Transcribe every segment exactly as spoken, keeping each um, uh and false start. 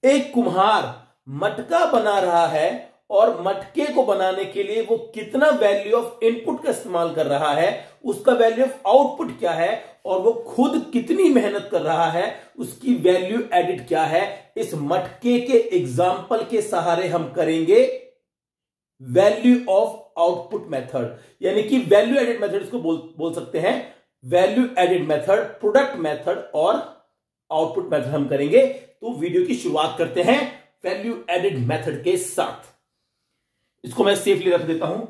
एक कुम्हार मटका बना रहा है और मटके को बनाने के लिए वो कितना वैल्यू ऑफ इनपुट का इस्तेमाल कर रहा है, उसका वैल्यू ऑफ आउटपुट क्या है, और वो खुद कितनी मेहनत कर रहा है, उसकी वैल्यू एडिड क्या है, इस मटके के एग्जाम्पल के सहारे हम करेंगे वैल्यू ऑफ आउटपुट मेथड, यानी कि वैल्यू एडिड मेथड इसको बोल बोल सकते हैं। Value added method, product method और आउटपुट मेथड हम करेंगे। तो वीडियो की शुरुआत करते हैं वैल्यू एडिड मेथड के साथ। इसको मैं सेफली रख देता हूं,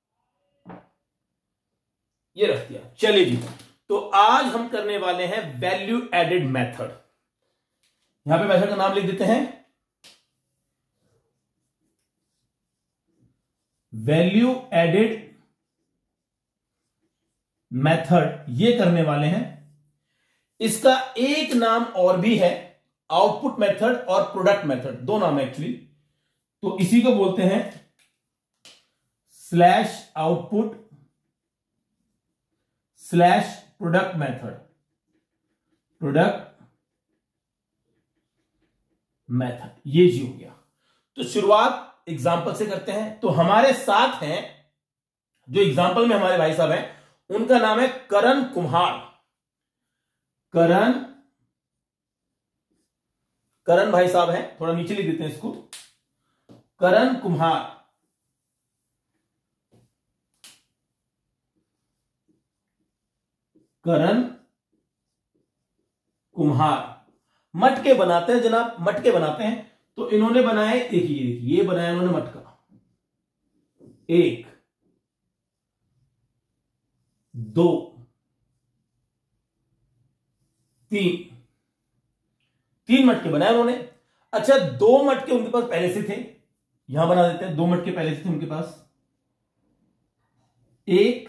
ये रख दिया। चलिए जी, तो आज हम करने वाले हैं वैल्यू एडिड मेथड। यहां पे मेथड का नाम लिख देते हैं वैल्यू एडिड मेथड, ये करने वाले हैं। इसका एक नाम और भी है, आउटपुट मेथड और प्रोडक्ट मेथड, दो नाम है एक्चुअली। तो इसी को बोलते हैं slash output slash product method, product method, ये जी हो गया। तो शुरुआत एग्जाम्पल से करते हैं। तो हमारे साथ हैं, जो एग्जाम्पल में हमारे भाई साहब हैं, उनका नाम है करण कुम्हार। करण करण भाई साहब हैं, थोड़ा नीचे लिख देते हैं इसको, करण कुम्हार। करण कुम्हार मटके बनाते हैं जनाब, मटके बनाते हैं। तो इन्होंने बनाए, देखिए देखिए ये बनाया इन्होंने मटका, एक दो तीन, तीन मटके बनाए उन्होंने। अच्छा, दो मटके उनके पास पहले से थे, यहां बना देते हैं, दो मटके पहले से थे उनके पास, एक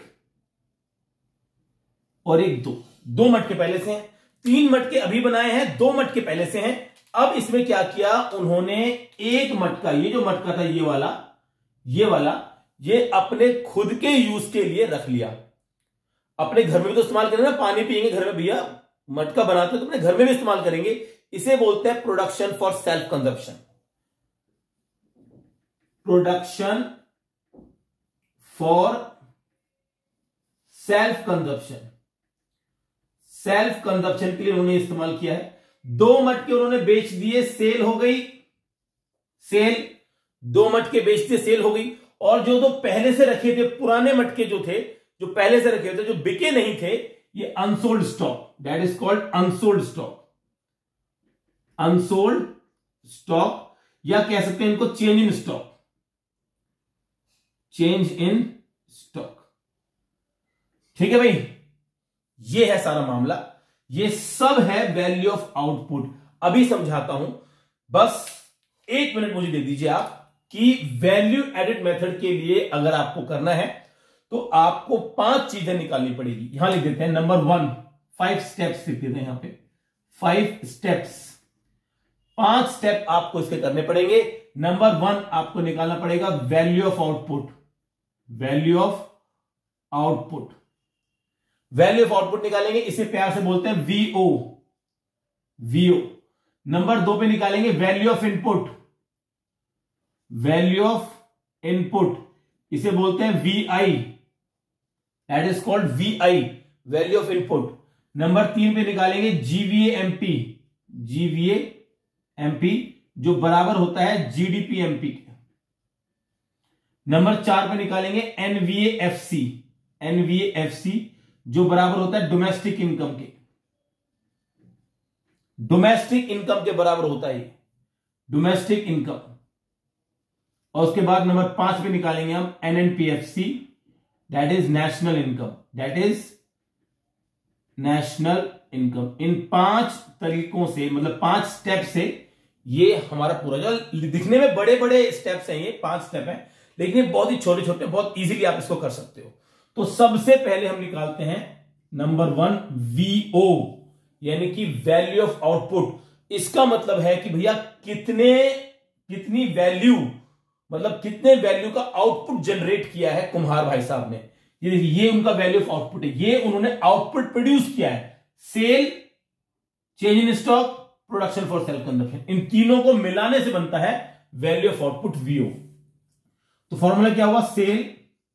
और एक, दो, दो मटके पहले से हैं। तीन मटके अभी बनाए हैं, दो मटके पहले से हैं। अब इसमें क्या किया उन्होंने, एक मटका, ये जो मटका था ये वाला, ये वाला, ये अपने खुद के यूज के लिए रख लिया। अपने घर में भी तो इस्तेमाल करेंगे ना, पानी पिएंगे घर में भैया, मटका बनाते तो अपने घर में भी इस्तेमाल करेंगे। इसे बोलते हैं production for self consumption, production for self consumption, self consumption के लिए उन्होंने इस्तेमाल किया है। दो मटके उन्होंने बेच दिए, सेल हो गई, सेल, दो मटके बेच दिए, सेल हो गई। और जो दो पहले से रखे थे, पुराने मटके जो थे, जो पहले से रखे थे, जो बिके नहीं थे, ये unsold stock, that is called unsold stock, unsold stock, या कह सकते हैं इनको change in stock, change in stock. ठीक है भाई, ये है सारा मामला, ये सब है वैल्यू ऑफ आउटपुट। अभी समझाता हूं, बस एक मिनट मुझे दे दीजिए आप, कि वैल्यू एडिड मेथड के लिए अगर आपको करना है तो आपको पांच चीजें निकालनी पड़ेगी। यहां लिख देते हैं नंबर वन, फाइव स्टेप्स लिख देते हैं यहां पे, फाइव स्टेप्स, पांच स्टेप आपको इसके करने पड़ेंगे। नंबर वन, आपको निकालना पड़ेगा value of output, value of output, value of output निकालेंगे, इसे प्यार से बोलते हैं वीओ, वीओ। नंबर दो पे निकालेंगे value of input, value of input, इसे बोलते हैं VI, that is called VI, value of input. Number तीन पे निकालेंगे जीवीए एमपी, जीवीए एमपी, जो बराबर होता है जीडीपी एमपी के। नंबर चार पे निकालेंगे एनवीए एफसी, एनवीए एफसी, जो बराबर होता है डोमेस्टिक इनकम के, डोमेस्टिक इनकम के बराबर होता है डोमेस्टिक इनकम। और उसके बाद नंबर पांच पे निकालेंगे हम NNPFC, that is national income, that is national income. इन पांच तरीकों से, मतलब पांच स्टेप से, ये हमारा पूरा, जो दिखने में बड़े बड़े स्टेप्स हैं, ये पांच स्टेप हैं, लेकिन ये बहुत ही छोटे छोटे, बहुत इजीली आप इसको कर सकते हो। तो सबसे पहले हम निकालते हैं नंबर वन, वीओ, यानी कि वैल्यू ऑफ आउटपुट। इसका मतलब है कि भैया कितने कितनी वैल्यू, मतलब कितने वैल्यू का आउटपुट जनरेट किया है कुम्हार भाई साहब ने। ये देखिए, ये उनका वैल्यू ऑफ आउटपुट है, ये उन्होंने आउटपुट प्रोड्यूस किया है। Sale, change in stock, production for self consumption. इन तीनों को मिलाने से बनता है वैल्यू ऑफ आउटपुट वीओ। तो फॉर्मूला क्या हुआ, sale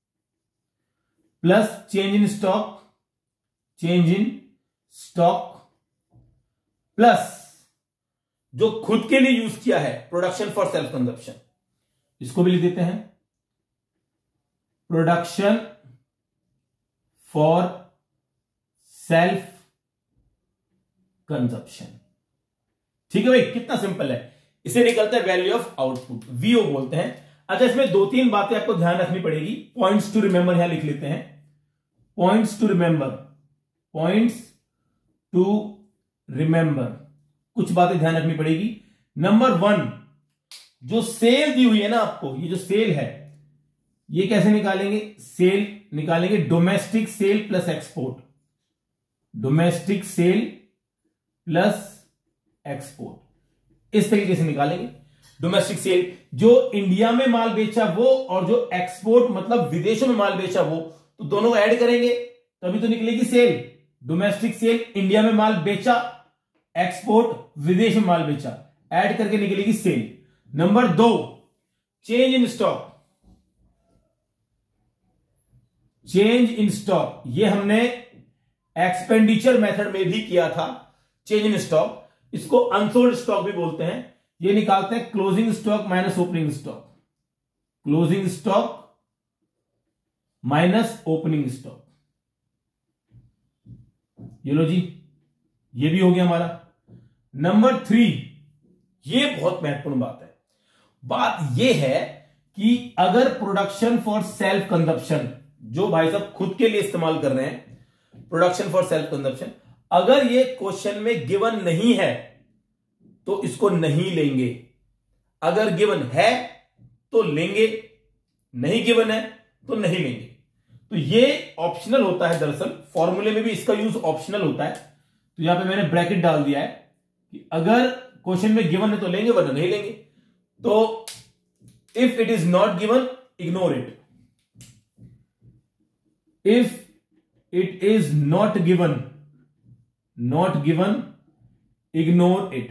plus change in stock, change in stock plus जो खुद के लिए यूज किया है प्रोडक्शन फॉर सेल्फ कंजप्शन, इसको भी लिख देते हैं प्रोडक्शन फॉर सेल्फ कंजप्शन। ठीक है भाई, कितना सिंपल है। इसे निकलता है वैल्यू ऑफ आउटपुट, वीओ बोलते हैं। अच्छा, इसमें दो तीन बातें आपको ध्यान रखनी पड़ेगी। पॉइंट्स टू रिमेंबर यहां लिख लेते हैं, points to remember, points to remember, कुछ बातें ध्यान रखनी पड़ेगी। नंबर वन, जो सेल दी हुई है ना आपको, ये जो सेल है ये कैसे निकालेंगे, सेल निकालेंगे domestic sale plus export, domestic sale plus export, इस तरीके से निकालेंगे। डोमेस्टिक सेल जो इंडिया में माल बेचा वो, और जो एक्सपोर्ट मतलब विदेशों में माल बेचा वो, तो दोनों को ऐड करेंगे तभी तो निकलेगी सेल। डोमेस्टिक सेल इंडिया में माल बेचा, एक्सपोर्ट विदेश में माल बेचा, ऐड करके निकलेगी सेल। नंबर दो, change in stock, change in stock ये हमने एक्सपेंडिचर मेथड में भी किया था। चेंज इन स्टॉक, इसको अनसोल्ड स्टॉक भी बोलते हैं। ये निकालते हैं closing stock minus opening stock, closing stock minus opening stock. ये लो जी, ये भी हो गया हमारा। नंबर थ्री, ये बहुत महत्वपूर्ण बात है। बात यह है कि अगर प्रोडक्शन फॉर सेल्फ कंजप्शन, जो भाई साहब खुद के लिए इस्तेमाल कर रहे हैं, प्रोडक्शन फॉर सेल्फ कंजप्शन, अगर ये क्वेश्चन में गिवन नहीं है तो इसको नहीं लेंगे। अगर गिवन है तो लेंगे, नहीं गिवन है तो नहीं लेंगे। तो ये ऑप्शनल होता है, दरअसल फॉर्मूले में भी इसका यूज ऑप्शनल होता है। तो यहां पे मैंने ब्रैकेट डाल दिया है कि अगर क्वेश्चन में गिवन है तो लेंगे वरना नहीं लेंगे। तो if it is not given ignore it, if it is not given, not given ignore it,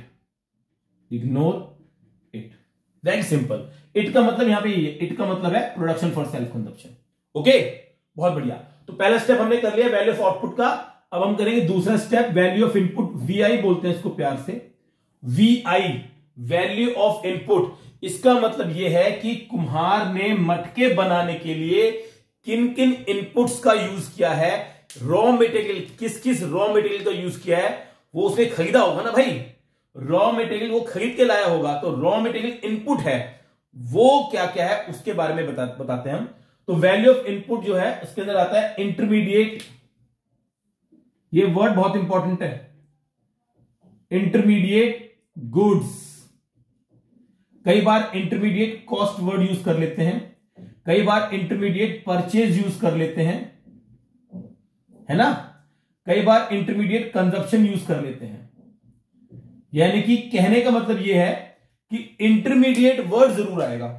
ignore it, very simple. It का मतलब यहां पे ये, इट का मतलब है production for self consumption. Okay, बहुत बढ़िया। तो पहला स्टेप हमने कर लिया वैल्यू ऑफ आउटपुट का। अब हम करेंगे दूसरा step, value of input, VI बोलते हैं इसको प्यार से, वीआई वैल्यू ऑफ इनपुट। इसका मतलब यह है कि कुम्हार ने मटके बनाने के लिए किन किन इनपुट्स का यूज किया है, रॉ मटेरियल, किस किस रॉ मटेरियल का यूज किया है, वो उसने खरीदा होगा ना भाई। रॉ मटेरियल वो खरीद के लाया होगा, तो रॉ मटेरियल इनपुट है, वो क्या क्या है उसके बारे में बता, बताते हैं हम। तो वैल्यू ऑफ इनपुट जो है उसके अंदर आता है इंटरमीडिएट, ये वर्ड बहुत इंपॉर्टेंट है, इंटरमीडिएट गुड्स। कई बार इंटरमीडिएट कॉस्ट वर्ड यूज कर लेते हैं, कई बार इंटरमीडिएट परचेज यूज कर लेते हैं, है ना, कई बार इंटरमीडिएट कंजप्शन यूज कर लेते हैं। यानी कि कहने का मतलब यह है कि इंटरमीडिएट वर्ड जरूर आएगा,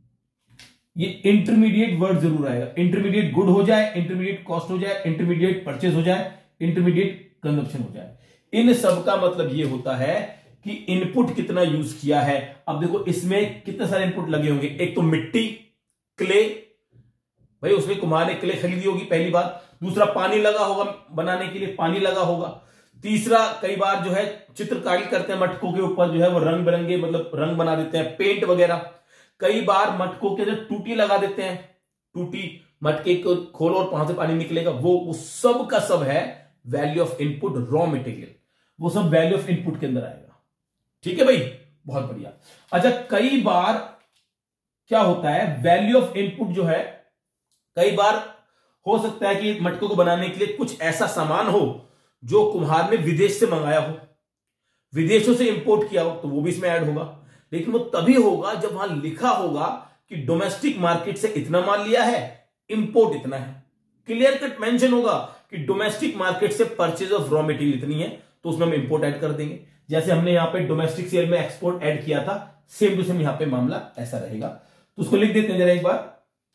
ये इंटरमीडिएट वर्ड जरूर आएगा। इंटरमीडिएट गुड हो जाए, इंटरमीडिएट कॉस्ट हो जाए, इंटरमीडिएट परचेज हो जाए, इंटरमीडिएट कंजप्शन हो जाए। इन सब का मतलब यह होता है कि इनपुट कितना यूज किया है। अब देखो इसमें कितने सारे इनपुट लगे होंगे, एक तो मिट्टी, क्ले, भाई उसमें कुम्हार ने क्ले खरीदी होगी पहली बात। दूसरा पानी लगा होगा बनाने के लिए, पानी लगा होगा। तीसरा कई बार जो है चित्रकारी करते हैं मटकों के ऊपर, जो है वो रंग बिरंगे मतलब रंग बना देते हैं, पेंट वगैरह। कई बार मटकों के अंदर टूटी लगा देते हैं, टूटी मटके को खोलो और वहां से पानी निकलेगा, वो वो सब का सब है value of input, raw material, वो सब वैल्यू ऑफ इनपुट के अंदर आएगा। ठीक है भाई, बहुत बढ़िया। अच्छा, कई बार क्या होता है, वैल्यू ऑफ इनपुट जो है, कई बार हो सकता है कि मटकों को बनाने के लिए कुछ ऐसा सामान हो जो कुम्हार ने विदेश से मंगाया हो, विदेशों से इंपोर्ट किया हो, तो वो भी इसमें ऐड होगा। लेकिन वो तभी होगा जब वहां लिखा होगा कि डोमेस्टिक मार्केट से इतना माल लिया है, इंपोर्ट इतना है, क्लियर कट मेंशन होगा कि डोमेस्टिक मार्केट से परचेज ऑफ रॉ मटेरियल इतनी है, तो उसमें हम इंपोर्ट ऐड कर देंगे। जैसे हमने यहां पे डोमेस्टिक सेल में एक्सपोर्ट ऐड किया था, सेम टू सेम यहां पे मामला ऐसा रहेगा। तो उसको लिख देते हैं जरा एक बार,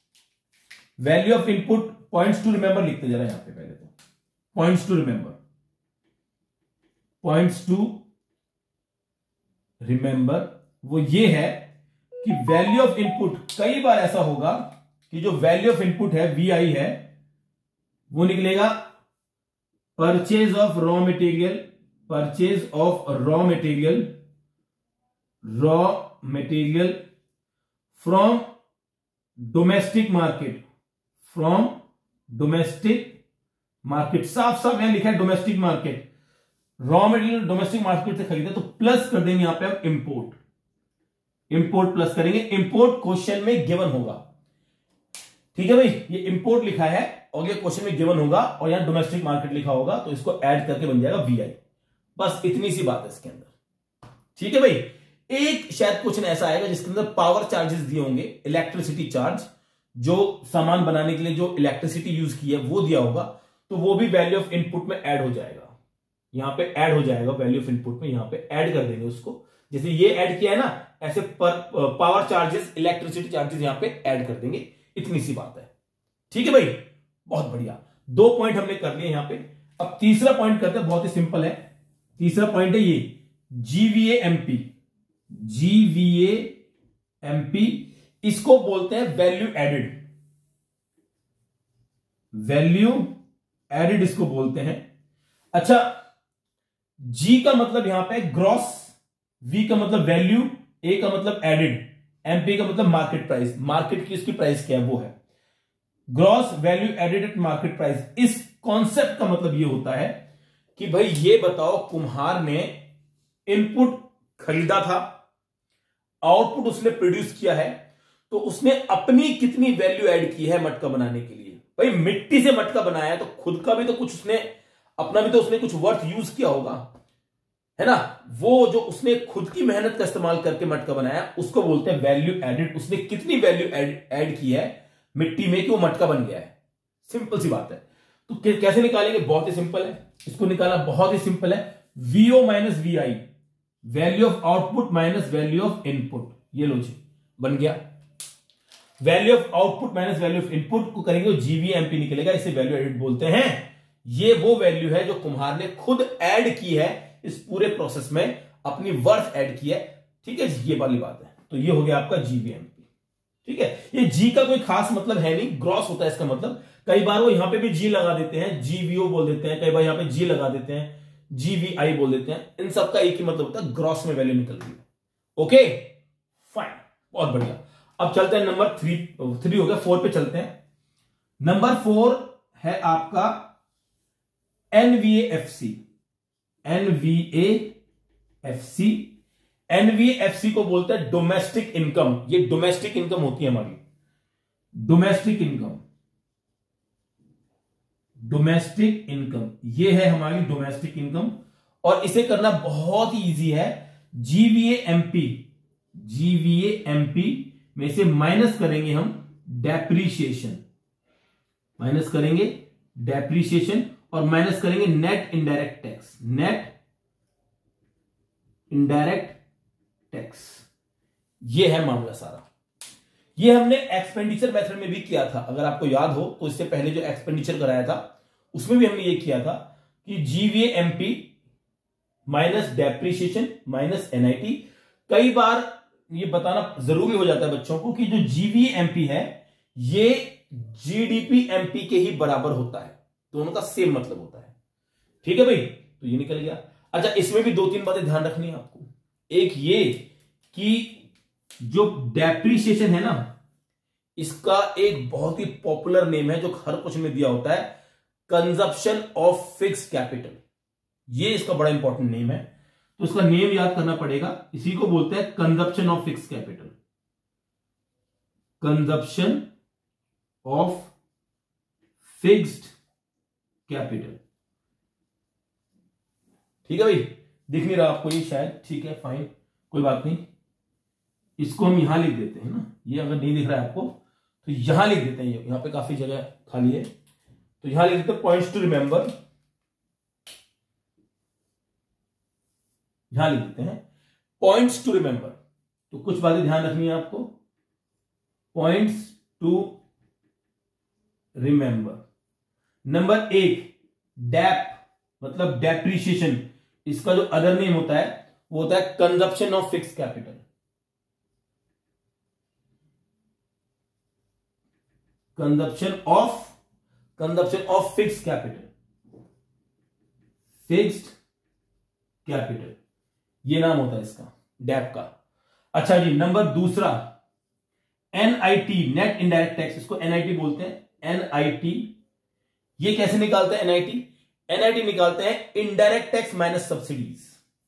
value of input, points to remember लिखते जरा यहां पे पहले तो, points to remember, points to remember वो ये है कि वैल्यू ऑफ इनपुट, कई बार ऐसा होगा कि जो वैल्यू ऑफ इनपुट है वी आई है वो निकलेगा purchase of raw material, purchase of raw material, raw material from domestic market, from domestic market, साफ साफ यहां लिखा है domestic market, raw material domestic market से खरीदे तो प्लस कर देंगे यहां पे हम इंपोर्ट, इंपोर्ट प्लस करेंगे, इंपोर्ट क्वेश्चन में गिवन होगा। ठीक है भाई, ये इंपोर्ट लिखा है और ये क्वेश्चन में गिवन होगा और यहां डोमेस्टिक मार्केट लिखा होगा तो इसको ऐड करके बन जाएगा वी आई। बस इतनी सी बात है इसके अंदर। ठीक है भाई, एक शायद क्वेश्चन ऐसा आएगा जिसके अंदर पावर चार्जेस दिए होंगे, इलेक्ट्रिसिटी चार्ज, जो सामान बनाने के लिए जो इलेक्ट्रिसिटी यूज की है वो दिया होगा, तो वो भी वैल्यू ऑफ इनपुट में ऐड हो जाएगा, यहां पे ऐड हो जाएगा वैल्यू ऑफ इनपुट में, यहां पे ऐड कर देंगे उसको, जैसे ये ऐड किया है ना ऐसे पर पावर चार्जेस, इलेक्ट्रिसिटी चार्जेस यहां पे ऐड कर देंगे, इतनी सी बात है। ठीक है भाई, बहुत बढ़िया, दो पॉइंट हमने कर लिए यहां पे। अब तीसरा पॉइंट करते हैं, बहुत ही सिंपल है। तीसरा पॉइंट है ये जीवीए एमपी, जीवीए एमपी, इसको बोलते हैं वैल्यू एडेड, वैल्यू एडेड इसको बोलते हैं। अच्छा, जी का मतलब यहां पे ग्रॉस, वी का मतलब वैल्यू, ए का मतलब एडेड, एमपी का मतलब मार्केट प्राइस, मार्केट की उसकी प्राइस क्या है वो है gross value added at market price. इस कॉन्सेप्ट का मतलब ये होता है कि भाई ये बताओ, कुम्हार ने इनपुट खरीदा था, आउटपुट उसने प्रोड्यूस किया है, तो उसने अपनी कितनी वैल्यू ऐड की है मटका बनाने के लिए। भाई मिट्टी से मटका बनाया है तो खुद का भी तो कुछ उसने, अपना भी तो उसने कुछ वर्थ यूज किया होगा, है ना। वो जो उसने खुद की मेहनत का इस्तेमाल करके मटका बनाया उसको बोलते हैं वैल्यू एडेड। उसने कितनी वैल्यू ऐड की है मिट्टी में कि वो मटका बन गया है। सिंपल सी बात है। तो कैसे निकालेंगे, बहुत ही सिंपल है, इसको निकालना बहुत ही सिंपल है। VO minus V I, value of output minus value of input, ये लो जी बन गया। Value of output minus value of input को करेंगे तो जीवीएमपी निकलेगा, इसे वैल्यू एडेड बोलते हैं। ये वो वैल्यू है जो कुम्हार ने खुद ऐड की है इस पूरे प्रोसेस में, अपनी वर्थ ऐड की है। ठीक है, ये वाली बात है। तो ये हो गया आपका जीवीएमपी। ठीक है, ये जी का कोई खास मतलब है नहीं, ग्रॉस होता है इसका मतलब। कई बार वो यहां पे भी जी लगा देते हैं, जीवीओ बोल देते हैं, कई बार यहां पे जी लगा देते हैं, जीवीआई बोल देते हैं। इन सब का एक ही मतलब होता है, ग्रॉस में वैल्यू निकल रही है। ओके फाइन, बहुत बढ़िया। अब चलते हैं नंबर थ्री, थ्री हो गया, फोर पे चलते हैं। नंबर फोर है आपका एनवीएफसी, एनवीएएफसी। एनवीएफसी को बोलते हैं डोमेस्टिक इनकम। ये डोमेस्टिक इनकम होती है हमारी, डोमेस्टिक इनकम, डोमेस्टिक इनकम, ये है हमारी डोमेस्टिक इनकम। और इसे करना बहुत ही इजी है। जीवीएएमपी, जीवीएएमपी में से माइनस करेंगे हम डेप्रीशिएशन, माइनस करेंगे डेप्रीशिएशन और माइनस करेंगे net indirect tax, net indirect tax. ये है मामला सारा। ये हमने एक्सपेंडिचर मेथड में भी किया था, अगर आपको याद हो तो। इससे पहले जो एक्सपेंडिचर कराया था उसमें भी हमने ये किया था कि GVAMP minus depreciation minus NIT. कई बार ये बताना जरूरी हो जाता है बच्चों को कि जो जीवीएमपी है ये जीडीपीएमपी के ही बराबर होता है, दोनों का सेम मतलब होता है। ठीक है भाई, तो ये निकल गया। अच्छा, इसमें भी दो तीन बातें ध्यान रखनी है आपको। एक ये कि जो डेप्रीशिएशन है ना, इसका एक बहुत ही पॉपुलर नेम है जो हर क्वेश्चन में दिया होता है, कंजप्शन ऑफ फिक्स्ड कैपिटल। ये इसका बड़ा इंपॉर्टेंट नेम है, तो इसका नेम याद करना पड़ेगा। इसी को बोलते हैं consumption of fixed capital, consumption of fixed capital. ठीक है भाई, दिख नहीं रहा आपको ये शायद, ठीक है फाइन, कोई बात नहीं। इसको हम यहां लिख देते हैं ना, ये अगर नहीं दिख रहा है आपको तो यहां लिख देते हैं, यहां पे काफी जगह खाली है तो यहां लिख देते हैं पॉइंट्स टू रिमेंबर, यहां लिख देते हैं पॉइंट्स टू रिमेंबर। तो कुछ बातें ध्यान रखनी है आपको, पॉइंट्स टू रिमेंबर। नंबर एक, डेप मतलब डेप्रीशिएशन, इसका जो अदर नेम होता है वो होता है consumption of fix capital. Consumption of consumption of fix capital, fixed capital, ये नाम होता है इसका, डेप का। अच्छा जी, नंबर दूसरा एनआईटी, नेट इनडायरेक्ट टैक्स, इसको एनआईटी बोलते हैं। एनआईटी, ये कैसे निकालते हैं एनआईटी? एनआईटी निकालते हैं indirect tax minus subsidies.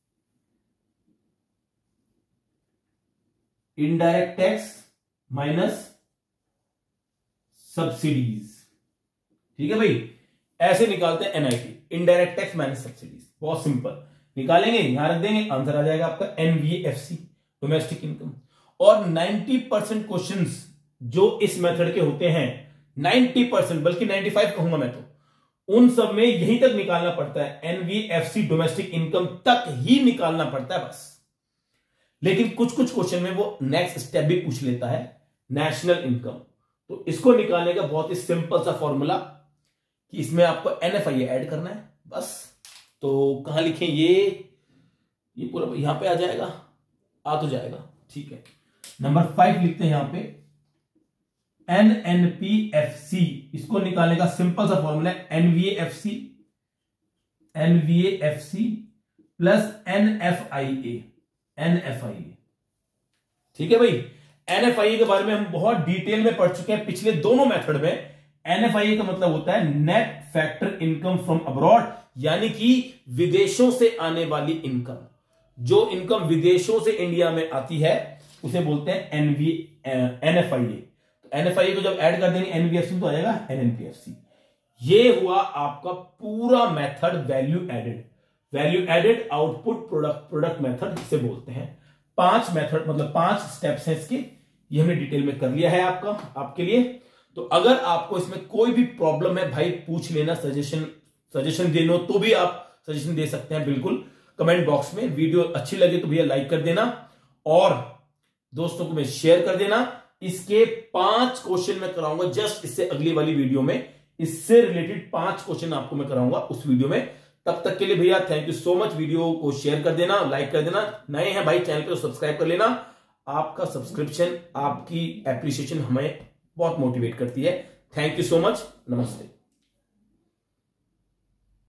Indirect tax minus subsidies, ठीक है भाई, ऐसे निकालते हैं NIT, indirect tax minus subsidies. बहुत सिंपल, निकालेंगे, यहां रख देंगे, आंसर आ जाएगा आपका एनवीएफसी, डोमेस्टिक इनकम। और नब्बे परसेंट क्वेश्चंस जो इस मेथड के होते हैं, नब्बे परसेंट बल्कि पचानवे कहूंगा मैं तो, उन सब में यहीं तक निकालना पड़ता है, एनवीएफसी डोमेस्टिक इनकम तक ही निकालना पड़ता है बस। लेकिन कुछ कुछ क्वेश्चन में वो नेक्स्ट स्टेप भी पूछ लेता है, नेशनल इनकम। तो इसको निकालने का बहुत ही सिंपल सा फॉर्मूला कि इसमें आपको एनएफआई ऐड करना है बस। तो कहां लिखें ये ये पूरा यहां पे आ जाएगा, आ तो जाएगा, ठीक है। नंबर फाइव लिखते हैं यहां पे एनएनपीएफसी, इसको निकालने का सिंपल सा फॉर्मूला है NVFC, NVFC plus NFIA, NFIA, ठीक है भाई। एनएफआईए के बारे में हम बहुत डिटेल में पढ़ चुके हैं पिछले दोनों मेथड में। एनएफआईए का मतलब होता है net factor income from abroad, यानी कि विदेशों से आने वाली इनकम, जो इनकम विदेशों से इंडिया में आती है उसे बोलते हैं एनवी एनएफआईए। तो एनएफआईए को जब ऐड कर देंगे एनवीएफसी तो आ जाएगा एनएनपीएफसी। ये हुआ आपका पूरा method value added, value added output product product method इसे बोलते हैं। पांच मेथड मतलब पांच स्टेप्स हैं इसके, ये हमने डिटेल में कर लिया है आपका आपके लिए। तो अगर आपको इसमें कोई भी प्रॉब्लम है भाई पूछ लेना, सजेशन सजेशन देना तो भी आप सजेशन दे सकते हैं बिल्कुल कमेंट बॉक्स में। वीडियो अच्छी लगे तो भैया लाइक कर देना और दोस्तों को मैं शेयर कर देना। इसके पांच क्वेश्चन मैं कराऊंगा जस्ट इससे अगली वाली वीडियो में, इससे रिलेटेड पांच क्वेश्चन आपको मैं कराऊंगा उस वीडियो में। तब तक के लिए भैया thank you so much. Video को शेयर कर देना, लाइक कर देना, नए हैं भाई चैनल पे तो सब्सक्राइब कर लेना। आपका सब्सक्रिप्शन, आपकी एप्रिसिएशन हमें बहुत मोटिवेट करती है। थैंक यू सो मच, नमस्ते।